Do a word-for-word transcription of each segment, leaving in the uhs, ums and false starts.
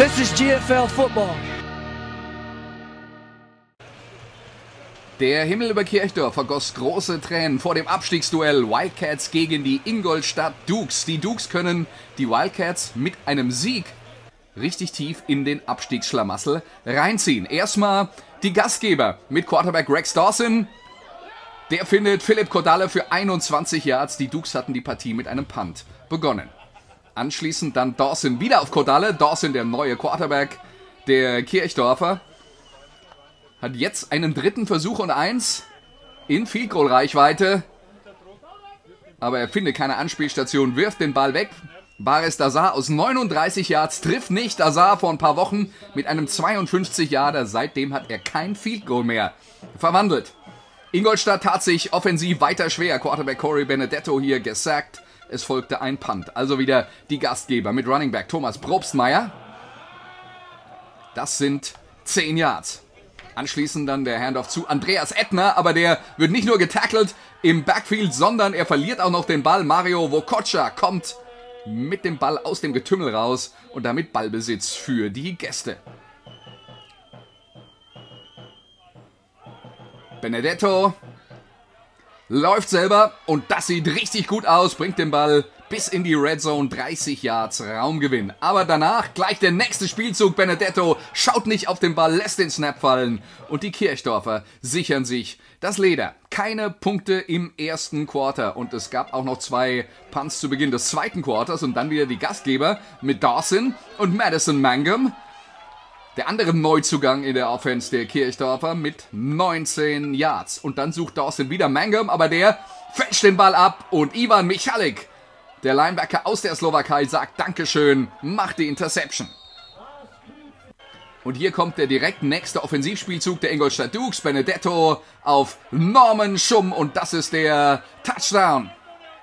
This is G F L Football. Der Himmel über Kirchdorf vergoss große Tränen vor dem Abstiegsduell Wildcats gegen die Ingolstadt Dukes. Die Dukes können die Wildcats mit einem Sieg richtig tief in den Abstiegsschlamassel reinziehen. Erstmal die Gastgeber mit Quarterback Rex Dawson. Der findet Philipp Kodalle für einundzwanzig Yards. Die Dukes hatten die Partie mit einem Punt begonnen. Anschließend dann Dawson wieder auf Kodalle. Dawson, der neue Quarterback der Kirchdorfer, hat jetzt einen dritten Versuch und eins in Field Goal Reichweite. Aber er findet keine Anspielstation, wirft den Ball weg. Baris Dazar aus neununddreißig Yards trifft nicht. Dazar vor ein paar Wochen mit einem zweiundfünfzig Yarder. Seitdem hat er kein Field Goal mehr verwandelt. Ingolstadt tat sich offensiv weiter schwer. Quarterback Corey Benedetto hier gesackt. Es folgte ein Punt. Also wieder die Gastgeber mit Running Back Thomas Probstmeier. Das sind zehn Yards. Anschließend dann der Handoff zu Andreas Ettner, aber der wird nicht nur getackelt im Backfield, sondern er verliert auch noch den Ball. Mario Wokocha kommt mit dem Ball aus dem Getümmel raus und damit Ballbesitz für die Gäste. Benedetto läuft selber und das sieht richtig gut aus, bringt den Ball bis in die Red Zone, dreißig Yards Raumgewinn. Aber danach gleich der nächste Spielzug. Benedetto schaut nicht auf den Ball, lässt den Snap fallen und die Kirchdorfer sichern sich das Leder. Keine Punkte im ersten Quarter und es gab auch noch zwei Punts zu Beginn des zweiten Quarters und dann wieder die Gastgeber mit Dawson und Madison Mangum. Der andere Neuzugang in der Offense der Kirchdorfer mit neunzehn Yards. Und dann sucht Dawson wieder Mangum, aber der fälscht den Ball ab und Ivan Michalik, der Linebacker aus der Slowakei, sagt Dankeschön, macht die Interception. Und hier kommt der direkt nächste Offensivspielzug der Ingolstadt Dukes. Benedetto auf Norman Schumm und das ist der Touchdown.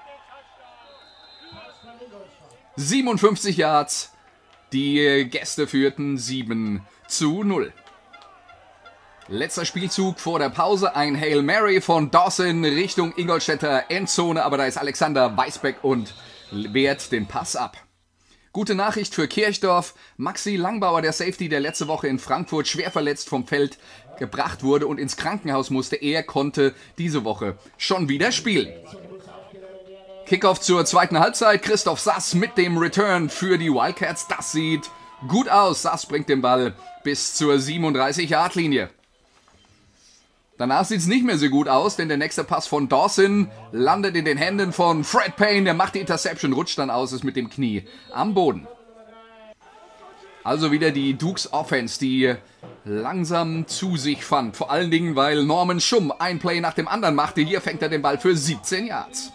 siebenundfünfzig Yards. Die Gäste führten sieben zu null. Letzter Spielzug vor der Pause. Ein Hail Mary von Dawson Richtung Ingolstädter Endzone. Aber da ist Alexander Weisbeck und wehrt den Pass ab. Gute Nachricht für Kirchdorf. Maxi Langbauer, der Safety, der letzte Woche in Frankfurt schwer verletzt vom Feld gebracht wurde und ins Krankenhaus musste. Er konnte diese Woche schon wieder spielen. Kickoff zur zweiten Halbzeit. Christoph Sass mit dem Return für die Wildcats. Das sieht gut aus. Sass bringt den Ball bis zur siebenunddreißig Yard Linie. Danach sieht es nicht mehr so gut aus, denn der nächste Pass von Dawson landet in den Händen von Fred Payne. Der macht die Interception, rutscht dann aus, ist mit dem Knie am Boden. Also wieder die Dukes Offense, die langsam zu sich fand. Vor allen Dingen, weil Norman Schumm ein Play nach dem anderen machte. Hier fängt er den Ball für siebzehn Yards.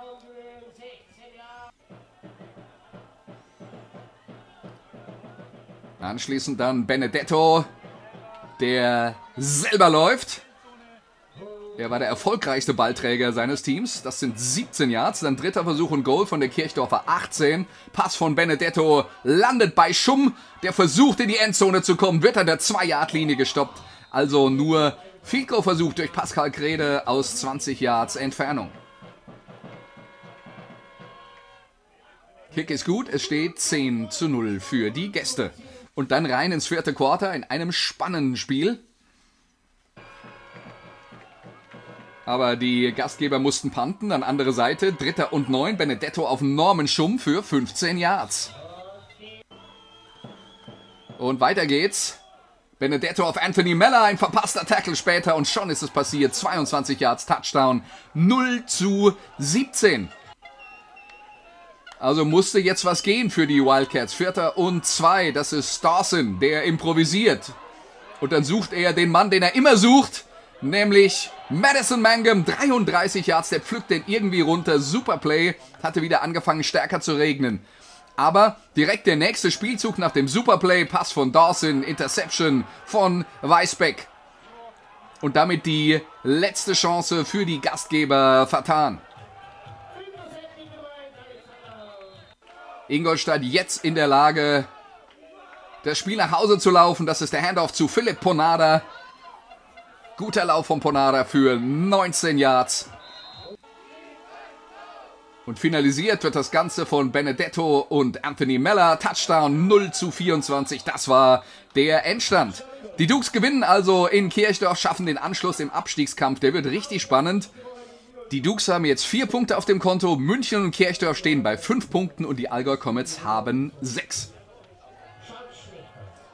Anschließend dann Benedetto, der selber läuft. Er war der erfolgreichste Ballträger seines Teams. Das sind siebzehn Yards. Dann dritter Versuch und Goal von der Kirchdorfer achtzehn. Pass von Benedetto landet bei Schumm. Der versucht in die Endzone zu kommen, wird an der zwei Yard Linie gestoppt. Also nur Field Goal Versuch durch Pascal Grede aus zwanzig Yards Entfernung. Kick ist gut. Es steht zehn zu null für die Gäste. Und dann rein ins vierte Quarter in einem spannenden Spiel. Aber die Gastgeber mussten punten. An andere Seite, dritter und neun. Benedetto auf Norman Schumm für fünfzehn Yards. Und weiter geht's. Benedetto auf Anthony Meller, ein verpasster Tackle später. Und schon ist es passiert. zweiundzwanzig Yards, Touchdown. null zu siebzehn. Also musste jetzt was gehen für die Wildcats. Vierter und zwei, das ist Dawson, der improvisiert. Und dann sucht er den Mann, den er immer sucht, nämlich Madison Mangum. dreiunddreißig Yards, der pflückt den irgendwie runter. Super Play, hatte wieder angefangen stärker zu regnen. Aber direkt der nächste Spielzug nach dem Superplay, Pass von Dawson, Interception von Weisbeck. Und damit die letzte Chance für die Gastgeber vertan. Ingolstadt jetzt in der Lage, das Spiel nach Hause zu laufen. Das ist der Handoff zu Philipp Ponada. Guter Lauf von Ponada für neunzehn Yards. Und finalisiert wird das Ganze von Benedetto und Anthony Meller. Touchdown null zu vierundzwanzig. Das war der Endstand. Die Dukes gewinnen also in Kirchdorf, schaffen den Anschluss im Abstiegskampf. Der wird richtig spannend. Die Dukes haben jetzt vier Punkte auf dem Konto. München und Kirchdorf stehen bei fünf Punkten und die Allgäu Comets haben sechs.